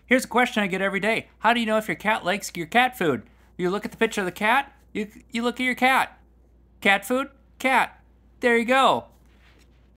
Here's a question I get every day. How do you know if your cat likes your cat food? You look at the picture of the cat, you look at your cat. Cat food? Cat. There you go.